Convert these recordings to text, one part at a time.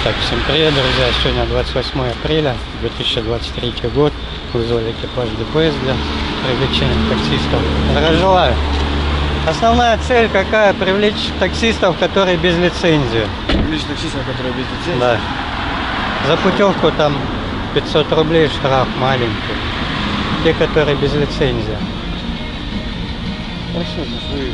Так, всем привет, друзья! Сегодня 28 апреля 2023 год. Вызвали экипаж ДПС для привлечения таксистов. Здравия желаю! Основная цель какая? Привлечь таксистов, которые без лицензии. Привлечь таксистов, которые без лицензии? Да. За путевку там 500 рублей штраф маленький. Те, которые без лицензии. Хорошо, значит, вы...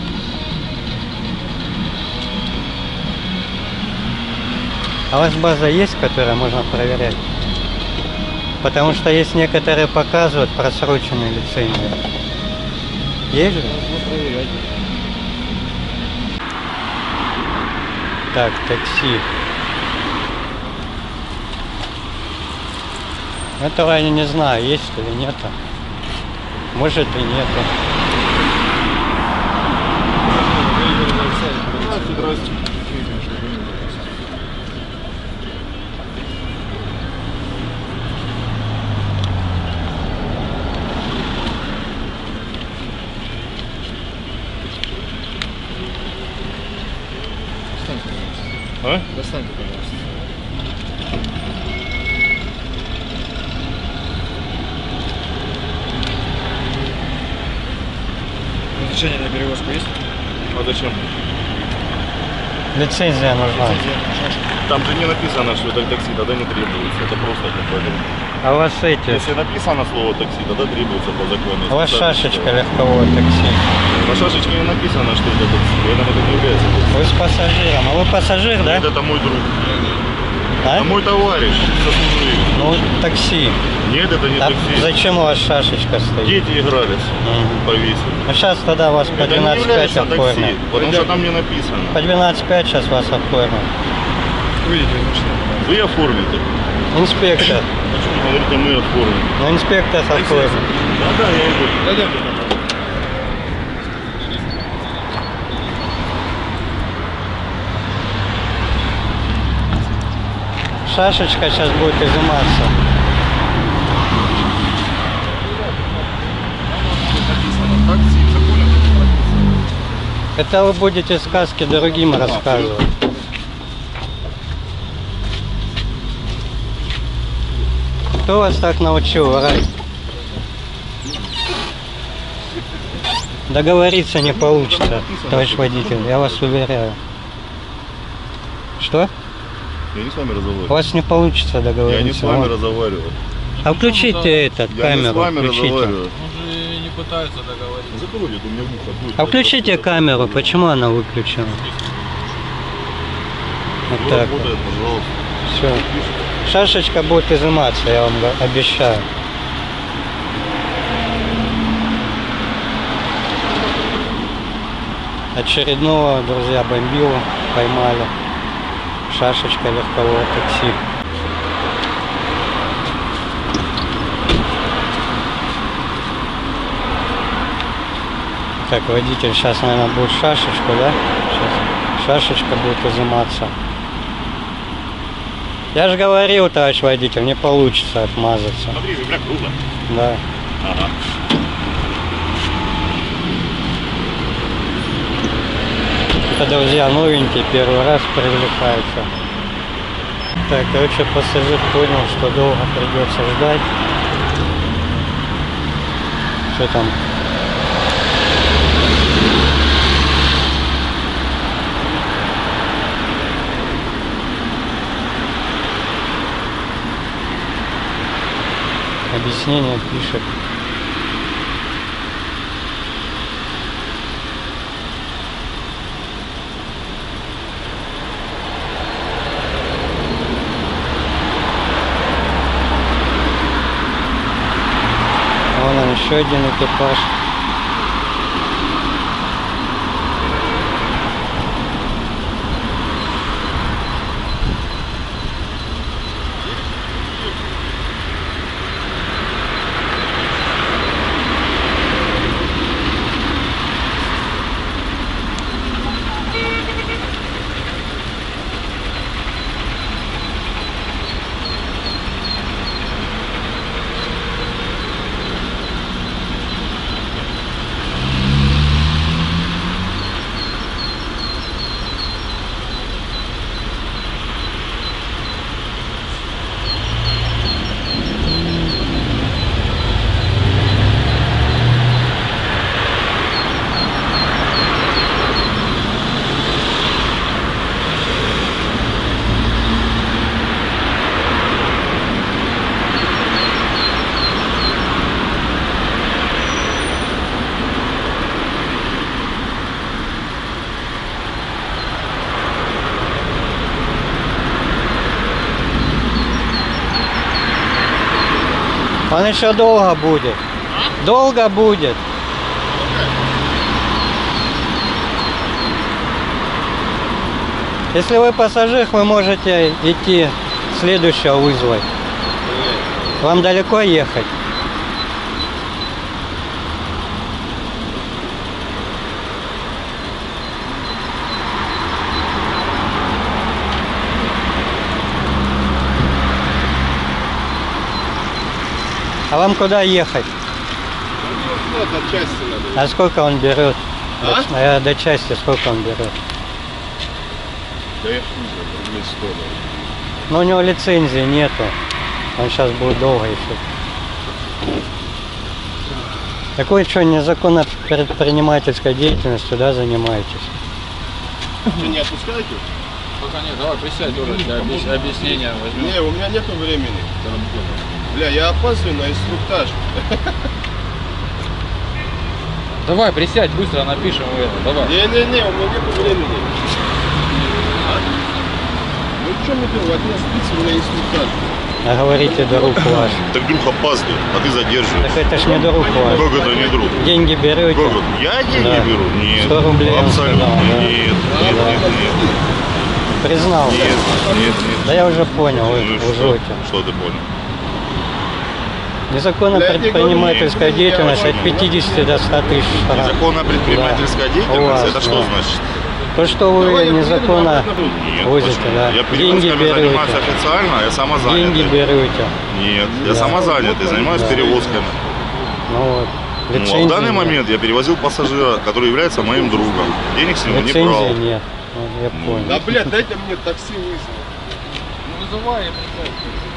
А у вас база есть, которая можно проверять? Потому что есть некоторые показывают просроченные лицензии. Есть же? Можно проверять. Так, такси. Этого я не знаю, есть или нет. Может и нету. Здравствуйте. А? Достаньте, пожалуйста. Разрешение на перевозку есть? А зачем? Лицензия нужна. Лицензия на шашку. Там же не написано, что это такси, тогда не требуется. Это просто какой-то. А у вас эти? Если написано слово такси, тогда требуется по закону. У вас Специально шашечка что? легкового такси. На шашечке не написано, что это такси. Это не является такси. Вы с пассажиром. А вы пассажир, да? Нет, это мой друг. А? Это мой товарищ сослуживец. Ну, такси. Нет, это не А такси. зачем у вас шашечка стоит? Дети игрались, Мгм. повесили. Ну, сейчас тогда вас по Это не 12.5 является такси, оформят. потому что там не написано. По 12.5 сейчас вас оформят. Выйдите из машины. Вы оформите. Инспектор. Почему говорите, мы оформим? Ну, инспектор оформит. Да, я иду. Дойдемте, пожалуйста. Шашечка сейчас будет изыматься. Написано такси, в законе так прописано. Это вы будете сказки другим рассказывать. Кто вас так научил врать? Договориться не получится, товарищ водитель, я вас уверяю. Что? Я не с вами У разговариваю. вас не получится Я не с договориться. вами Вот. разговариваю. А включите этот Я не с камеру, вами включите. разговариваю. Он же не пытается договориться. Закроет, у меня муха будет. А включите камеру, почему она выключена? Вот Вот так вот. работает, пожалуйста. Все. Шашечка будет изыматься, я вам обещаю. Очередного, друзья, бомбила поймали. Шашечка легкового такси. Так, водитель сейчас, наверное, будет шашечку, да? Сейчас шашечка будет изыматься. Я же говорил, товарищ водитель, не получится отмазаться. Смотри, бля, круто. Да. Ага. Это, друзья, новенький, первый раз привлекается. Так, короче, пассажир понял, что долго придется ждать. Что там? Объяснение пишет. Вон он, еще один экипаж. Он еще долго будет. Долго будет. Если вы пассажир, вы можете идти следующего вызвать. Вам далеко ехать? А вам куда ехать? Ну, до части надо. А сколько он берет? А? До части сколько он берет? Да я ж не знаю, рублей 100, да. Но у него лицензии нету. Он сейчас будет долго еще. Так вы что, незаконно предпринимательской деятельностью, да, занимаетесь? Вы не отпускаете? Пока нет, давай присядь уже для объяснения возьмем. Не, у меня нету времени. Бля, я опаздываю на инструктаж. Давай, присядь, быстро напишем это, давай. Не-не-не, у меня нету времени. Ну что мне делать? От меня спицы, у меня инструктаж. А говорите, друг ваш. Так друг опаздывает, а ты задерживаешь. Так это ж не друг ваш. Как это не друг? Деньги берете? Как это? Я деньги Да. беру? Нет. 100 рублей он Абсолютно. сказал, да. Нет, нет. Признал. Нет. Да я уже понял, вы Ну и лжете. что ты понял? Незаконно Бля, я не предпринимательская говорю, деятельность я от понял. 50 до 100 тысяч штраф. Незаконная предпринимательская Да. деятельность, У вас, это что да. значит? То, что вы Давай, я незаконно Нет, возите, почему? да. Я Деньги перевозками занимаюсь берете. официально, а я самозанятый. Деньги берете. Нет, Да. я самозанятый, занимаюсь Да. перевозками. Ну вот. Ну, а в Лицензии данный нет. момент я перевозил пассажира, который является моим другом. Денег с него не брал. Лицензии нет. Ну, я понял. Да, блядь, дайте мне такси вызвать. Ну вызывай и присядь.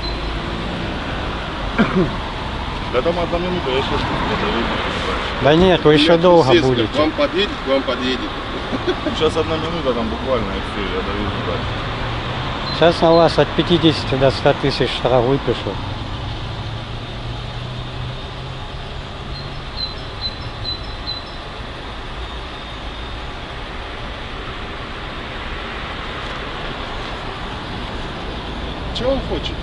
Да там одна минута, я сейчас Да нет, вы еще Нет, долго естественно, будете. К вам подъедет, к вам подъедет. Сейчас одна минута, там буквально, и все, я довезу дальше. Сейчас на вас от 50 до 100 тысяч штраф выпишут. Чего он хочет?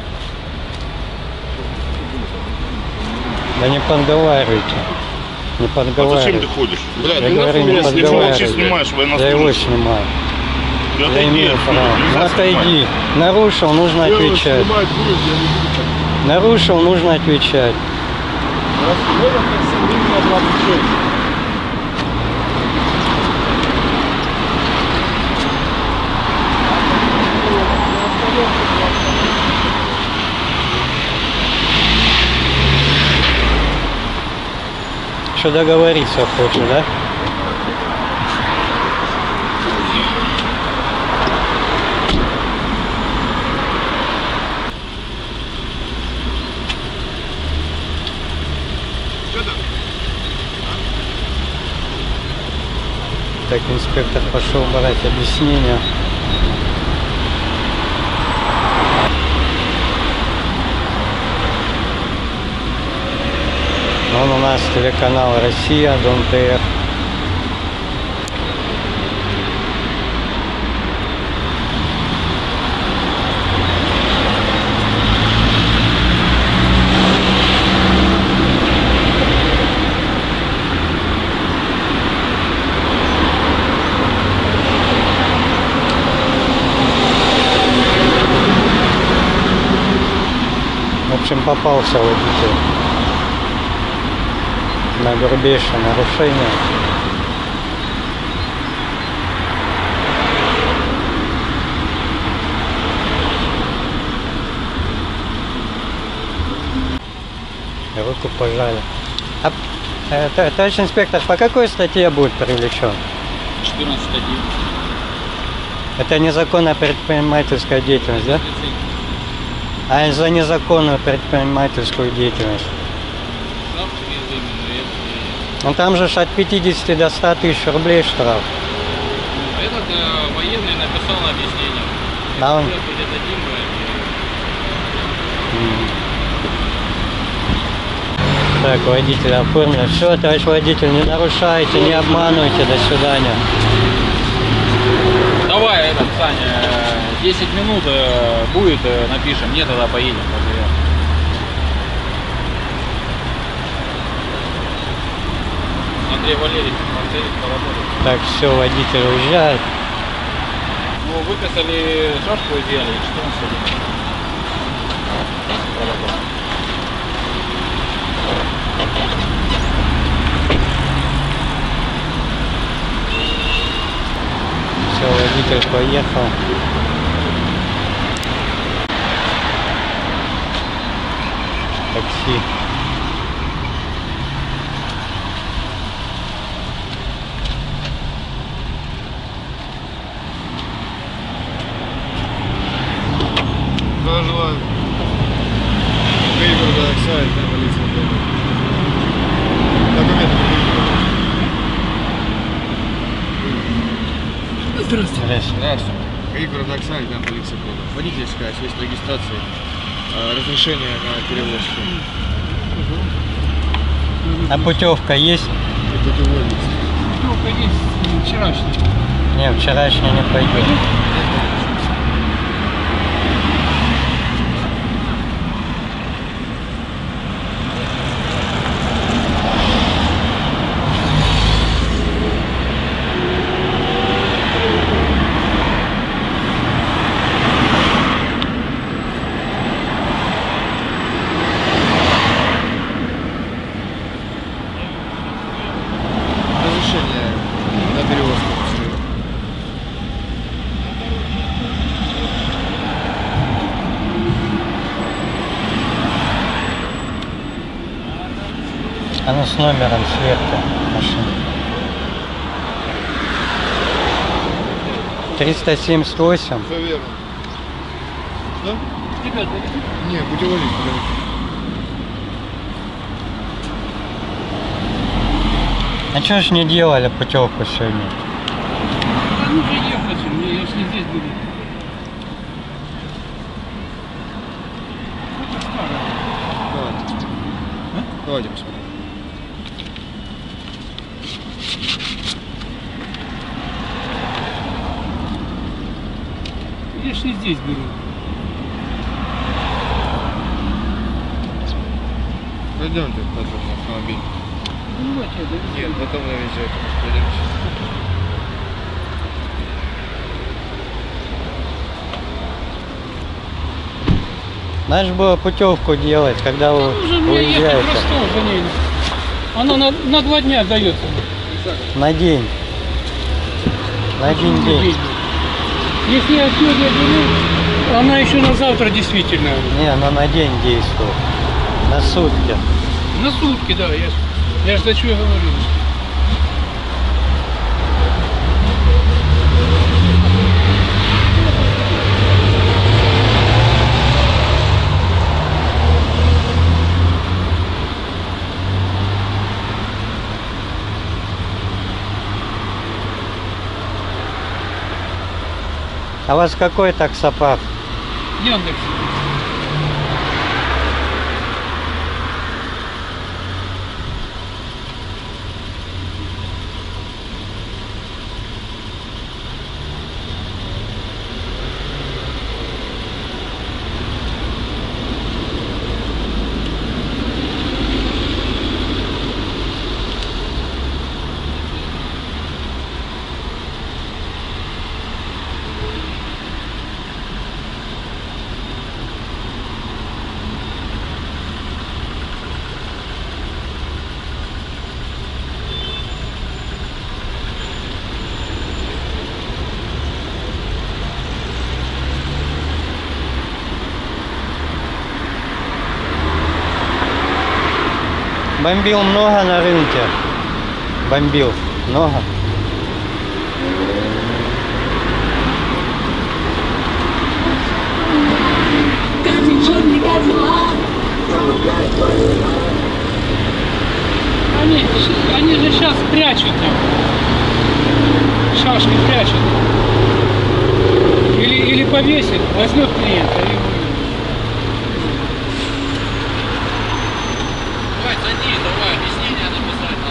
Да не подговаривайте. Не А зачем ты подговаривайте. ходишь? Блядь, Я ты говорю, нахуй не меня Ты снимаешь? молча подговаривайте. снимаешь Я его военнослужащего. снимаю. Ты Я отойди имею отсюда, право. нельзя Ну отойди. снимать. Нарушил, нужно отвечать. Снимать будешь, я не буду. Нарушил, нужно отвечать. Раз можно такси, мне надо отвечать. Что договориться хочешь, да? Так, инспектор пошел брать объяснение. Он у нас телеканал Россия, Дон ТР. В общем, попался водитель на грубейшее нарушение. Руку пожали. Товарищ инспектор, по какой статье будет привлечен? 14.1. Это незаконная предпринимательская деятельность, да? А за незаконную предпринимательскую деятельность? Штраф временный, Ну там же ж от 50 до 100 тысяч рублей штраф. этот военный написал объяснение. Да, он... Передадим Так, водитель оформлен. Все, товарищ водитель, не нарушайте, не обманывайте. До свидания. Давай, этот, Саня, 10 минут будет, напишем. Нет, тогда поедем. Андрей Валерьевич, Марселик поработал. Так, все, водитель уезжает. Ну, выписали шашку и сделали, и что он сегодня? Поработал. Все, водитель поехал. Такси. Здравия желаю. Пригорода Оксай, да, полиция дома. Документы Здравствуйте. Здравствуйте. Пригорода Оксай, да, полиция дома. Водительская, свидетельство регистрации, разрешение на перевозку. А путевка есть? И путеводитель. Ну, есть вчерашний. Не, вчерашний не пойдет. Разрешение на перевозку. Оно с номером сверху машины. 378. Все верно. Да? Не, путеводитель. А что ж не делали путевку сегодня? Да ну же ехать, я ж не здесь буду. Давайте посмотрим. Я ж не здесь беру. Пойдемте, патрульный автомобиль. Ну вот я довезу. Нет, потом навезете. Пойдемте. Надо же было путевку делать, когда вы Уже мне ехать уезжаете. в Ростов за ней. Она на 2 дня дается. На день. На один день. Если я сегодня беру, она еще на завтра действительно. Не, она на день действует. На сутки. На сутки, да. Я ж за что я говорю. А у вас какой таксопарк? Яндекс. Бомбил много на рынке? Бомбил много? Они же сейчас прячут там. Шашки прячут. Или повесит, возьмет клиента. Давай, зайди, давай, объяснение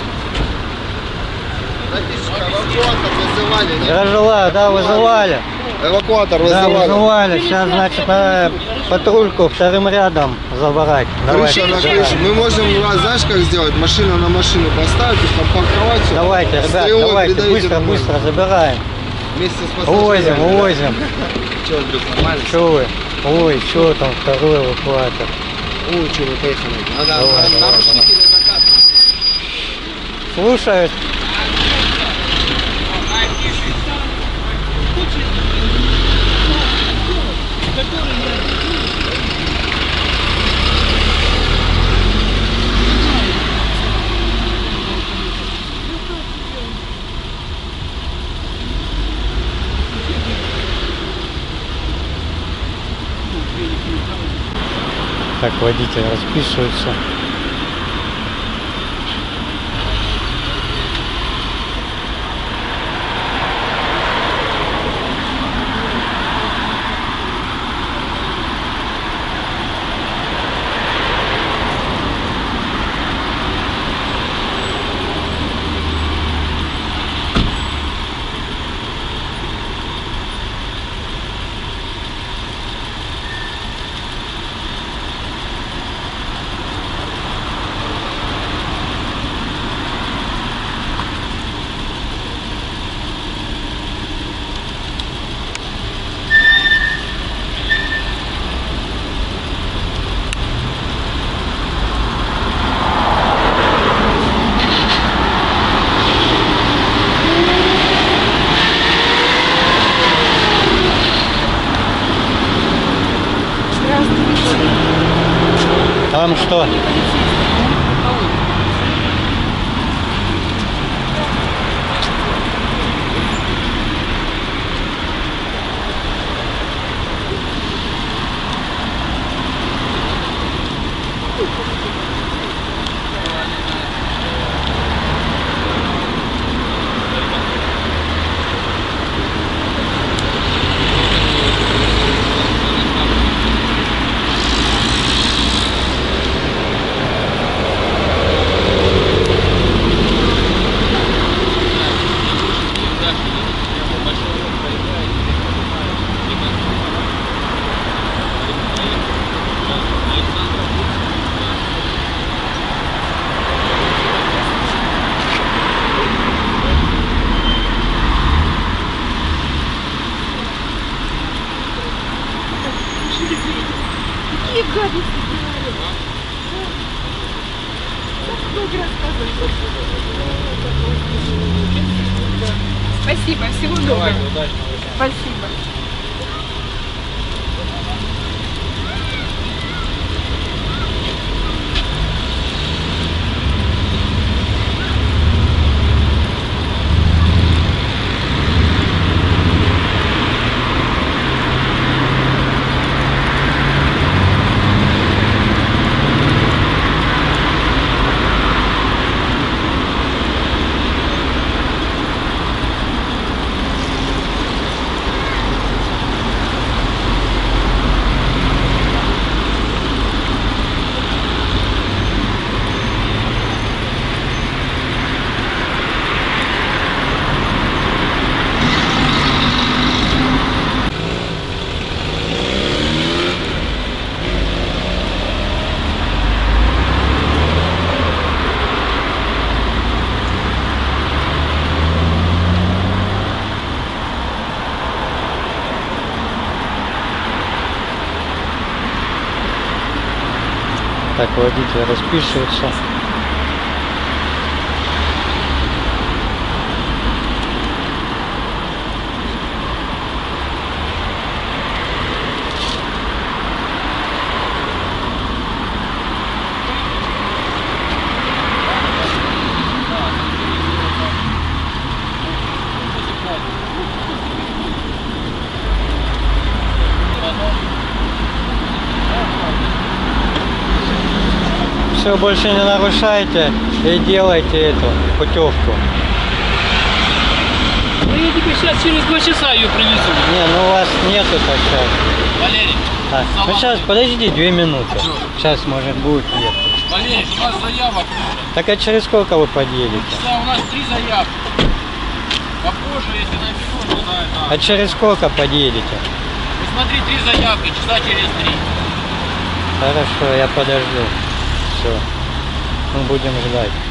написать надо. Записочка, вам звонком вызывали, нет? Я желаю, да, вызывали. эвакуатор Да, вызывали. вызывали. Сейчас, значит, надо патрульку вторым рядом забрать. Крыша на крышу. Мы можем, знаешь, как сделать? Машину на машину поставить, их там парковать. всё. Давайте, ребят, Стрелой давайте, передаете быстро, домой. быстро забираем. Вместе с пассажирами. Увозим, да? увозим. Че, Андрюх, нормально? Что вы? Ой, что там второй эвакуатор? Ой, что вы поехали? Надо Давай, давай, нарушители наказывать. Слушают. Так, водитель расписывается. Там что? Какие гадости говорят. Много рассказывать. Спасибо, всего доброго. Спасибо. Так, водитель расписывается. Все, больше не нарушайте и делайте эту путевку. Ну я тебе сейчас через 2 часа ее привезу. Не, ну у вас нету так сейчас. Валерий, А, ну сейчас, подожди 2 минуты. Сейчас, может, будет ехать. Валерий, у нас заявок. Так а через сколько вы подъедете? Да, у нас 3 заявки. Попозже, если наберешь, А через сколько подъедете? Ну смотри, 3 заявки, часа через 3. Хорошо, я подожду. Все. Мы будем ждать.